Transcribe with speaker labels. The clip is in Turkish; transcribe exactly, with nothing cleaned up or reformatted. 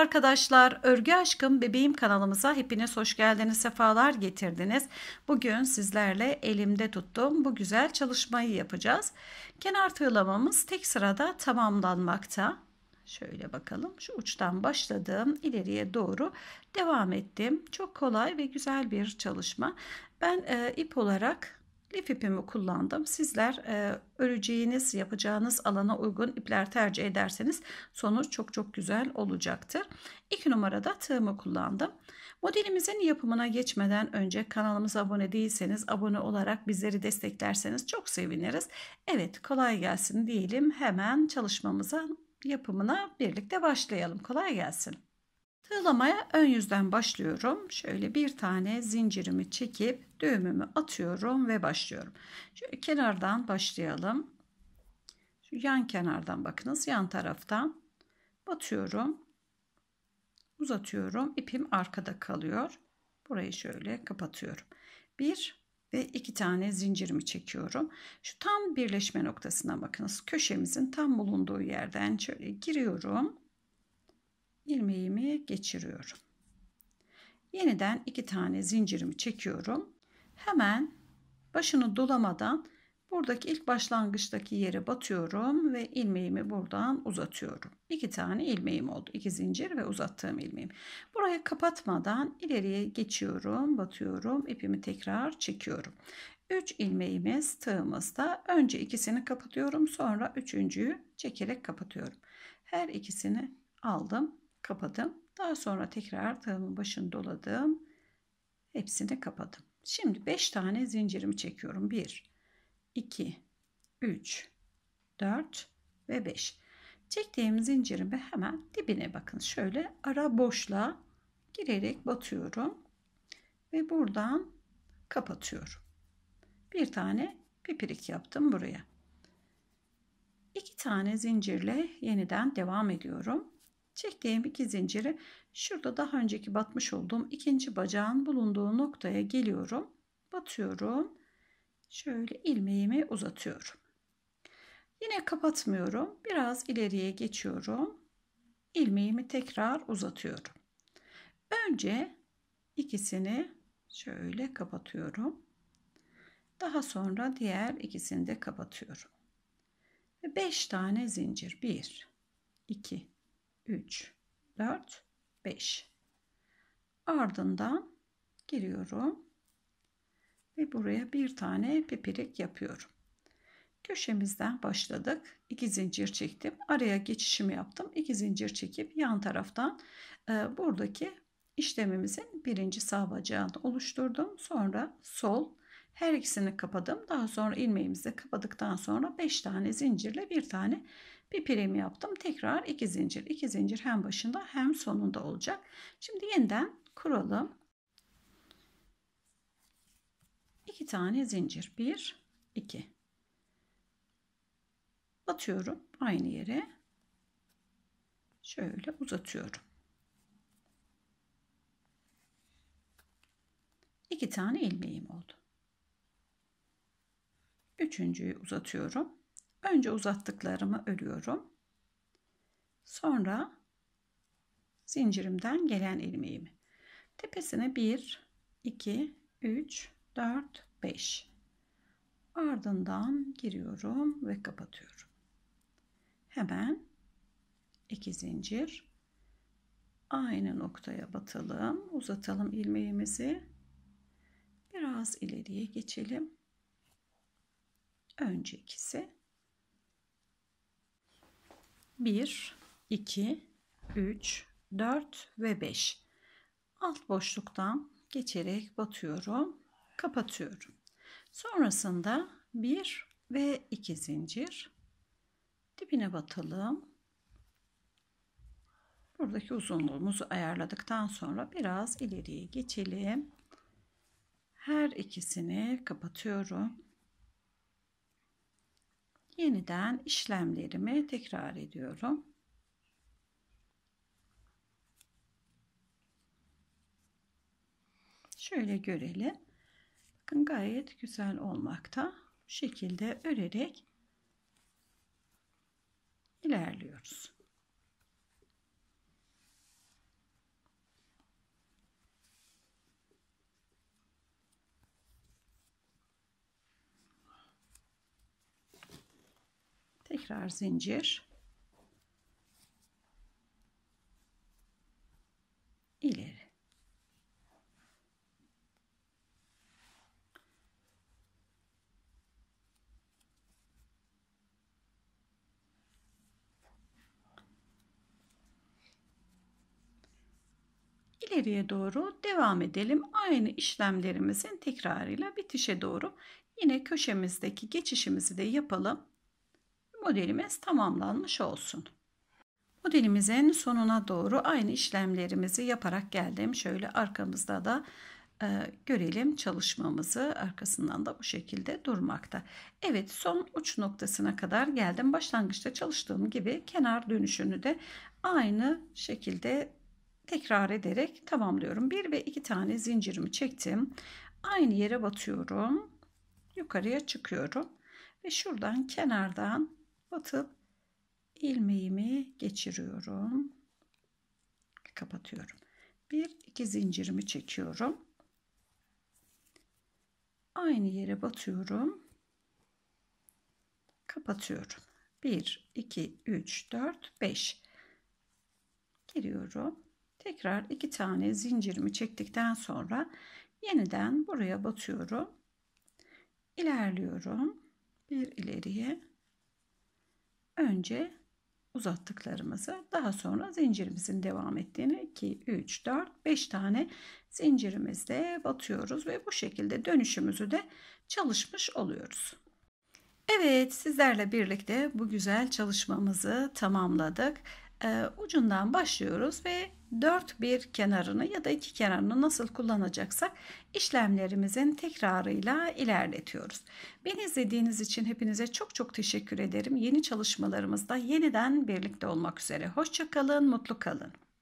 Speaker 1: arkadaşlar, Örgü Aşkım Bebeğim kanalımıza hepiniz hoş geldiniz, sefalar getirdiniz. Bugün sizlerle elimde tuttuğum bu güzel çalışmayı yapacağız. Kenar tığlamamız tek sırada tamamlanmakta. Şöyle bakalım, şu uçtan başladım, ileriye doğru devam ettim. Çok kolay ve güzel bir çalışma. Ben e, ip olarak lif ipimi kullandım. Sizler e, öreceğiniz, yapacağınız alana uygun ipler tercih ederseniz sonuç çok çok güzel olacaktır. İki numarada tığımı kullandım. Modelimizin yapımına geçmeden önce kanalımıza abone değilseniz abone olarak bizleri desteklerseniz çok seviniriz. Evet, kolay gelsin diyelim. Hemen çalışmamıza, yapımına birlikte başlayalım. Kolay gelsin. Tığlamaya ön yüzden başlıyorum. Şöyle bir tane zincirimi çekip düğümümü atıyorum ve başlıyorum. Şöyle kenardan başlayalım. Şu yan kenardan bakınız, yan taraftan batıyorum. Uzatıyorum. İpim arkada kalıyor. Burayı şöyle kapatıyorum. Bir ve iki tane zincirimi çekiyorum. Şu tam birleşme noktasına bakınız. Köşemizin tam bulunduğu yerden şöyle giriyorum. İlmeğimi geçiriyorum. Yeniden iki tane zincirimi çekiyorum. Hemen başını dolamadan buradaki ilk başlangıçtaki yere batıyorum ve ilmeğimi buradan uzatıyorum. İki tane ilmeğim oldu. İki zincir ve uzattığım ilmeğim. Burayı kapatmadan ileriye geçiyorum, batıyorum, ipimi tekrar çekiyorum. Üç ilmeğimiz tığımızda. Önce ikisini kapatıyorum, sonra üçüncüyü çekerek kapatıyorum. Her ikisini aldım, kapadım. Daha sonra tekrar tığımın başını doladım. Hepsini kapadım. Şimdi beş tane zincirimi çekiyorum. bir, iki, üç, dört ve beş. Çektiğim zincirimi hemen dibine bakın. Şöyle ara boşluğa girerek batıyorum. Ve buradan kapatıyorum. Bir tane pipirik yaptım buraya. İki tane zincirle yeniden devam ediyorum. Çektiğim iki zinciri şurada daha önceki batmış olduğum ikinci bacağın bulunduğu noktaya geliyorum. Batıyorum. Şöyle ilmeğimi uzatıyorum. Yine kapatmıyorum. Biraz ileriye geçiyorum. İlmeğimi tekrar uzatıyorum. Önce ikisini şöyle kapatıyorum. Daha sonra diğer ikisini de kapatıyorum. Ve beş tane zincir. bir, iki, üç, dört, beş. Ardından giriyorum ve buraya bir tane pipirik yapıyorum. Köşemizden başladık. iki zincir çektim. Araya geçişimi yaptım. iki zincir çekip yan taraftan e, buradaki işlemimizin birinci sağ bacağını oluşturdum. Sonra sol, her ikisini kapadım. Daha sonra ilmeğimizi de kapadıktan sonra beş tane zincirle bir tane pipirimi yaptım. Tekrar iki zincir. iki zincir hem başında hem sonunda olacak. Şimdi yeniden kuralım. iki tane zincir. bir, iki. Batıyorum aynı yere. Şöyle uzatıyorum. iki tane ilmeğim oldu. Üçüncüyü uzatıyorum. Önce uzattıklarımı örüyorum. Sonra zincirimden gelen ilmeğimi. Tepesine bir, iki, üç, dört, beş. Ardından giriyorum ve kapatıyorum. Hemen iki zincir. Aynı noktaya batalım. Uzatalım ilmeğimizi. Biraz ileriye geçelim. Önce ikisi. bir, iki, üç, dört ve beş. Alt boşluktan geçerek batıyorum. Kapatıyorum. Sonrasında bir ve iki zincir. Dibine batalım. Buradaki uzunluğumuzu ayarladıktan sonra biraz ileriye geçelim. Her ikisini kapatıyorum. Yeniden işlemlerimi tekrar ediyorum. Şöyle görelim. Bakın gayet güzel olmakta. Bu şekilde örerek ilerliyoruz. tekrar zincir, ileri. İleriye doğru devam edelim. Aynı işlemlerimizin tekrarıyla bitişe doğru yine köşemizdeki geçişimizi de yapalım. Modelimiz tamamlanmış olsun. Modelimizin sonuna doğru aynı işlemlerimizi yaparak geldim. Şöyle arkamızda da e, görelim çalışmamızı. Arkasından da bu şekilde durmakta. Evet, son uç noktasına kadar geldim. Başlangıçta çalıştığım gibi kenar dönüşünü de aynı şekilde tekrar ederek tamamlıyorum. Bir ve iki tane zincirimi çektim. Aynı yere batıyorum. Yukarıya çıkıyorum. Ve şuradan kenardan batıp ilmeğimi geçiriyorum. Kapatıyorum. Bir iki zincirimi çekiyorum. Aynı yere batıyorum. Kapatıyorum. bir iki üç dört beş. Giriyorum. Tekrar iki tane zincirimi çektikten sonra yeniden buraya batıyorum. İlerliyorum. Bir ileriye. Önce uzattıklarımızı, daha sonra zincirimizin devam ettiğini iki üç dört beş tane zincirimizle batıyoruz ve bu şekilde dönüşümüzü de çalışmış oluyoruz. Evet, sizlerle birlikte bu güzel çalışmamızı tamamladık. Ee, ucundan başlıyoruz ve dört bir kenarını ya da iki kenarını nasıl kullanacaksak işlemlerimizin tekrarıyla ilerletiyoruz. Beni izlediğiniz için hepinize çok çok teşekkür ederim. Yeni çalışmalarımızda yeniden birlikte olmak üzere. Hoşça kalın, mutlu kalın.